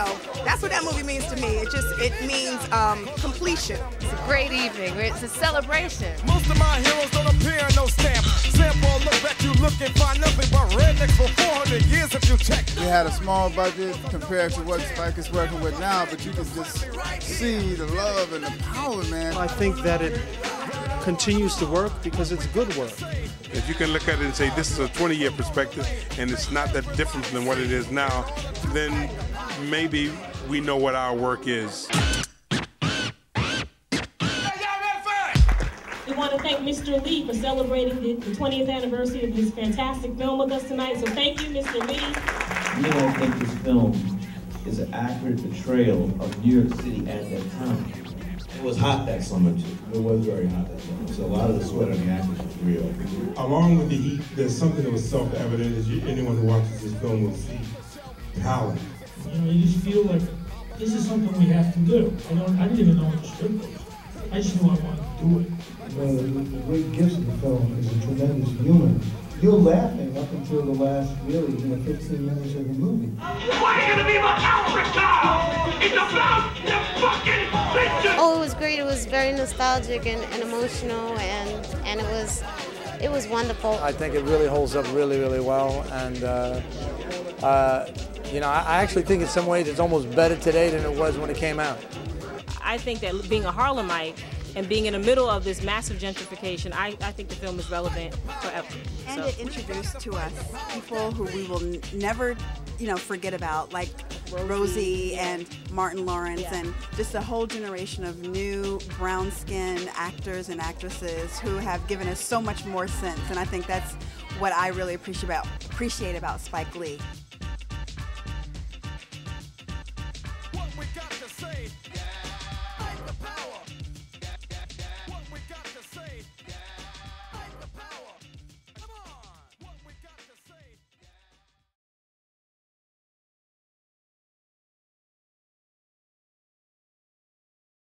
So that's what that movie means to me. It means completion. It's a great evening. It's a celebration. Most of my heroes don't appear in no stamp. Sample look back, you look and find nothing but rednecks for 400 years if you check. We had a small budget compared to what Spike is working with now, but you can just see the love and the power, man. I think that it continues to work because it's good work. If you can look at it and say this is a 20-year perspective and it's not that different than what it is now, then maybe we know what our work is. We want to thank Mr. Lee for celebrating the 20th anniversary of his fantastic film with us tonight. So thank you, Mr. Lee. You know, I think this film is an accurate portrayal of New York City at that time. It was hot that summer, too. It was very hot that summer, so a lot of the sweat on the actors was real. Along with the heat, there's something that was self-evident as anyone who watches this film will see. Talent. You know, you just feel like this is something we have to do. I didn't even know what the script was. I just knew I wanted to do it. One of the great gifts of the film is a tremendous humor. You're laughing up until the last, really, 15 minutes of the movie. Why are you gonna be my Africa? It's about the fucking picture! Oh, it was great. It was very nostalgic and emotional, and it was wonderful. I think it really holds up really, really well, and you know, I actually think in some ways it's almost better today than it was when it came out. I think that being a Harlemite and being in the middle of this massive gentrification, I think the film is relevant forever. And it introduced to us people who we will never, forget about, like Rosie and Martin Lawrence, and just a whole generation of new brown-skinned actors and actresses who have given us so much more sense. And I think that's what I really appreciate about Spike Lee.